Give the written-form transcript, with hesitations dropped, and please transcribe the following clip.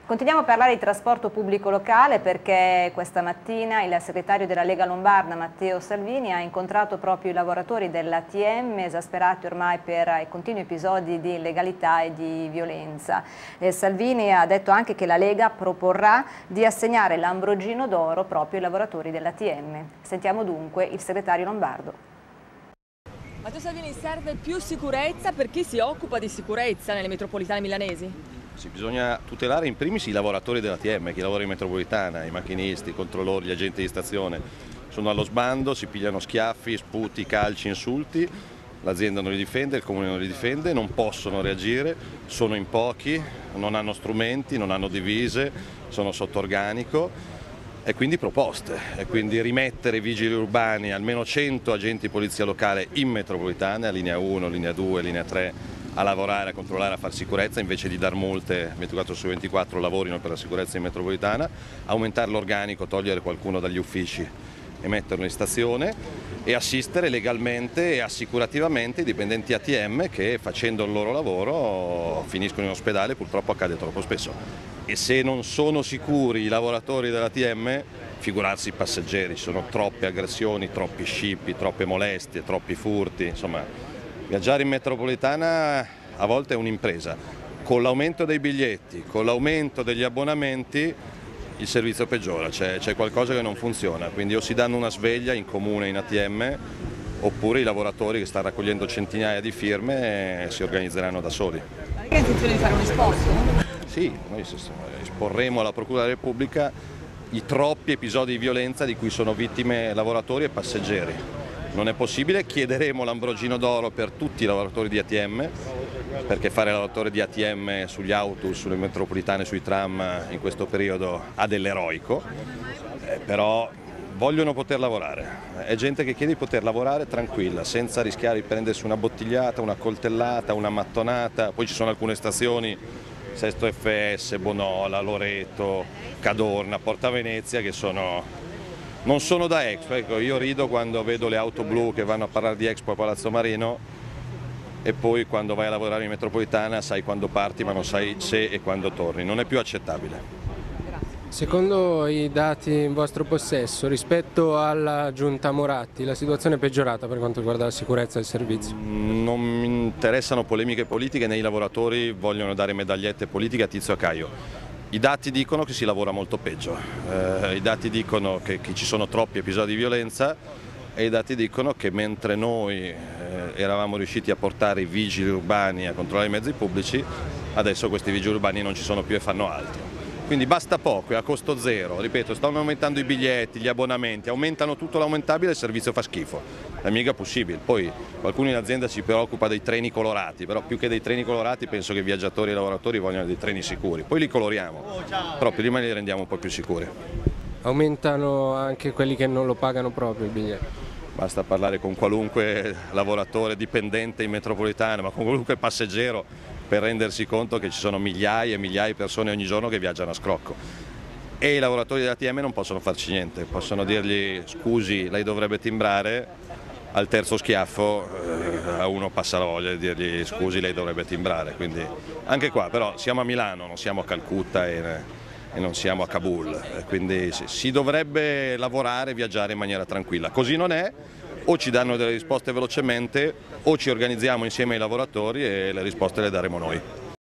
Continuiamo a parlare di trasporto pubblico locale perché questa mattina il segretario della Lega Lombarda Matteo Salvini ha incontrato proprio i lavoratori dell'ATM esasperati ormai per i continui episodi di illegalità e di violenza. Salvini ha detto anche che la Lega proporrà di assegnare l'Ambrogino d'Oro proprio ai lavoratori dell'ATM. Sentiamo dunque il segretario lombardo. Matteo Salvini, serve più sicurezza per chi si occupa di sicurezza nelle metropolitane milanesi? Sì, bisogna tutelare in primis i lavoratori dell'ATM, chi lavora in metropolitana, i macchinisti, i controllori, gli agenti di stazione. Sono allo sbando, si pigliano schiaffi, sputi, calci, insulti, l'azienda non li difende, il comune non li difende, non possono reagire, sono in pochi, non hanno strumenti, non hanno divise, sono sotto organico. E quindi proposte, e quindi rimettere i vigili urbani, almeno 100 agenti di polizia locale in metropolitana, linea 1, linea 2, linea 3, a lavorare, a controllare, a fare sicurezza, invece di dar multe 24 su 24 lavorino per la sicurezza in metropolitana, aumentare l'organico, togliere qualcuno dagli uffici e metterlo in stazione e assistere legalmente e assicurativamente i dipendenti ATM che facendo il loro lavoro finiscono in ospedale, purtroppo accade troppo spesso. E se non sono sicuri i lavoratori dell'ATM, figurarsi i passeggeri, ci sono troppe aggressioni, troppi scippi, troppe molestie, troppi furti, insomma viaggiare in metropolitana a volte è un'impresa. Con l'aumento dei biglietti, con l'aumento degli abbonamenti il servizio peggiora, c'è qualcosa che non funziona, quindi o si danno una sveglia in comune in ATM oppure i lavoratori che stanno raccogliendo centinaia di firme si organizzeranno da soli. Ma che ha intenzione di fare un esposto? Sì, noi esporremo alla Procura della Repubblica i troppi episodi di violenza di cui sono vittime lavoratori e passeggeri. Non è possibile, chiederemo l'Ambrogino d'Oro per tutti i lavoratori di ATM, perché fare lavoratore di ATM sugli autobus, sulle metropolitane, sui tram in questo periodo ha dell'eroico, però vogliono poter lavorare. È gente che chiede di poter lavorare tranquilla, senza rischiare di prendersi una bottigliata, una coltellata, una mattonata. Poi ci sono alcune stazioni, Sesto FS, Bonola, Loreto, Cadorna, Porta Venezia, che non sono da Expo. Ecco, io rido quando vedo le auto blu che vanno a parlare di Expo a Palazzo Marino e poi quando vai a lavorare in metropolitana sai quando parti ma non sai se e quando torni. Non è più accettabile. Secondo i dati in vostro possesso, rispetto alla giunta Moratti, la situazione è peggiorata per quanto riguarda la sicurezza del servizio? Non mi interessano polemiche politiche, né i lavoratori vogliono dare medagliette politiche a Tizio e a Caio. I dati dicono che si lavora molto peggio, i dati dicono che ci sono troppi episodi di violenza e i dati dicono che mentre noi eravamo riusciti a portare i vigili urbani a controllare i mezzi pubblici, adesso questi vigili urbani non ci sono più e fanno altro. Quindi basta poco, è a costo zero, ripeto, stanno aumentando i biglietti, gli abbonamenti, aumentano tutto l'aumentabile e il servizio fa schifo, è mica possibile. Poi qualcuno in azienda si preoccupa dei treni colorati, però più che dei treni colorati penso che i viaggiatori e i lavoratori vogliono dei treni sicuri, poi li coloriamo, però prima li rendiamo un po' più sicuri. Aumentano anche quelli che non lo pagano proprio il biglietto? Basta parlare con qualunque lavoratore dipendente in metropolitana, ma con qualunque passeggero, per rendersi conto che ci sono migliaia e migliaia di persone ogni giorno che viaggiano a scrocco. E i lavoratori dell'ATM non possono farci niente, possono dirgli scusi, lei dovrebbe timbrare, al terzo schiaffo a uno passa la voglia di dirgli scusi, lei dovrebbe timbrare. Quindi anche qua però siamo a Milano, non siamo a Calcutta e non siamo a Kabul, quindi si dovrebbe lavorare e viaggiare in maniera tranquilla. Così non è, o ci danno delle risposte velocemente o ci organizziamo insieme ai lavoratori e le risposte le daremo noi.